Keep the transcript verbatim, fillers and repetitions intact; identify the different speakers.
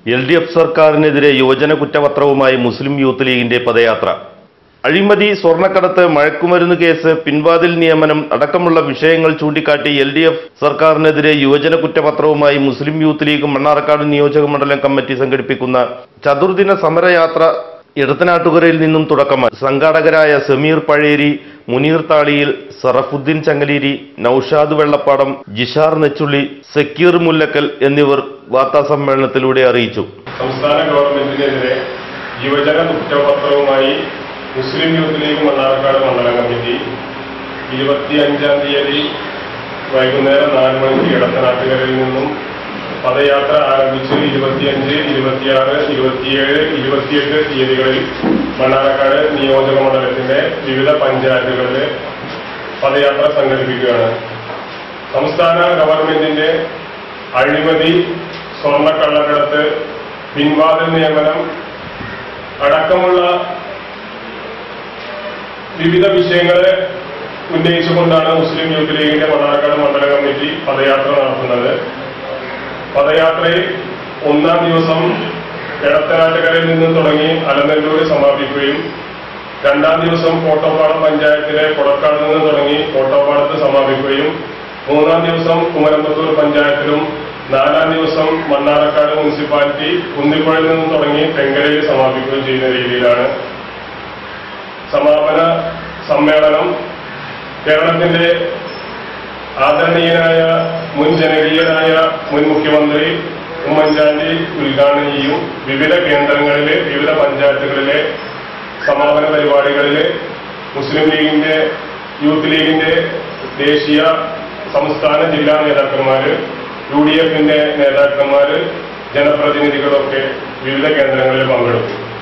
Speaker 1: L D F സർക്കാരിനെതിരെ യുവജന കുറ്റപത്രവുമായി മുസ്ലിം യൂത്ത് ലീഗിന്റെ പദയാത്ര. അഴിമതി, സ്വർണ്ണക്കടത്ത്, മയക്കുമരുന്ന് കേസ്, പിൻവാതിൽ നിയമനം അടക്കമുള്ള വിഷയങ്ങൾ ചൂണ്ടിക്കാട്ടി എൽ ഡി എഫ് സർക്കാരിനെതിരെ യുവജന കുറ്റപത്രവുമായി മുസ്ലിം യൂത്ത് ലീഗ് മണ്ണാർക്കാട് നിയോജക മണ്ഡലം കമ്മിറ്റി സംഘടിപ്പിക്കുന്ന ചതുർദിന സമരയാത്ര എടത്തനാട്ടുകരയിൽ നിന്നും തുടക്കമായി. സംഘാടകരായ സമീർ പഴേരി, മുനീർ താളിയിൽ, സറഫുദ്ദീൻ ചങ്ങലേരി, നൌഷാദ് വെള്ളപ്പാടം, ജിഷാർ നെച്ചുള്ളി, സക്കീർ മുല്ലക്കൽ എന്നിവർ വാർത്താസമ്മേളനത്തിലൂടെ അറിയിച്ചു.
Speaker 2: സംസ്ഥാന ഗവൺമെന്റിനെതിരെ യുവജന കുറ്റപത്രവുമായി മുസ്ലിം യൂത്ത് ലീഗ് മണ്ണാർക്കാട് മണ്ഡലം കമ്മിറ്റി ഇരുപത്തിയഞ്ചാം തീയതി വൈകുന്നേരം നാല് മണിക്ക് എടത്തനാട്ടുകരയിൽ നിന്നും പദയാത്ര ആരംഭിച്ച് ഇരുപത്തിയഞ്ച്, ഇരുപത്തിയാറ്, ഇരുപത്തിയേഴ്, ഇരുപത്തിയെട്ട് തീയതികളിൽ മണ്ണാർക്കാട് നിയോജക മണ്ഡലത്തിന്റെ വിവിധ പഞ്ചായത്തുകളിലെ പദയാത്ര സംഘടിപ്പിക്കുകയാണ്. സംസ്ഥാന ഗവൺമെന്റിന്റെ അഴിമതി, സ്വർണ്ണക്കള്ളക്കടത്ത്, പിൻവാതിൽ നിയമനം അടക്കമുള്ള വിവിധ വിഷയങ്ങളെ ഉന്നയിച്ചുകൊണ്ടാണ് മുസ്ലിം യൂത്ത് ലീഗിന്റെ മണ്ണാർക്കാട് മണ്ഡലം കമ്മിറ്റി പദയാത്ര നടത്തുന്നത്. പദയാത്രയിൽ ഒന്നാം ദിവസം എടത്തനാട്ടുകരയിൽ നിന്നും തുടങ്ങി അലനല്ലൂരിൽ സമാപിക്കുകയും രണ്ടാം ദിവസം കോട്ടപ്പാടം പഞ്ചായത്തിലെ കൊടക്കാട് നിന്ന് തുടങ്ങി കോട്ടപ്പാടത്ത് സമാപിക്കുകയും മൂന്നാം ദിവസം കുമരമ്പത്തൂർ പഞ്ചായത്തിലും നാലാം ദിവസം മണ്ണാർക്കാട് മുനിസിപ്പാലിറ്റി കുന്നിപ്പുഴയിൽ നിന്നും തുടങ്ങി തെങ്കരയിൽ സമാപിക്കുകയും ചെയ്യുന്ന രീതിയിലാണ് സമാപന സമ്മേളനം. കേരളത്തിന്റെ ആദരണീയനായ മുൻ ജനകീയനായ മുൻ മുഖ്യമന്ത്രി ഉമ്മൻചാണ്ടി ഉദ്ഘാടനം ചെയ്യും. വിവിധ കേന്ദ്രങ്ങളിലെ വിവിധ പഞ്ചായത്തുകളിലെ സമാപന പരിപാടികളിൽ മുസ്ലിം ലീഗിന്റെ യൂത്ത് ലീഗിന്റെ ദേശീയ സംസ്ഥാന ജില്ലാ നേതാക്കന്മാര്, യു ഡി എഫിന്റെ നേതാക്കന്മാര്, ജനപ്രതിനിധികളൊക്കെ വിവിധ കേന്ദ്രങ്ങളിൽ പങ്കെടുക്കും.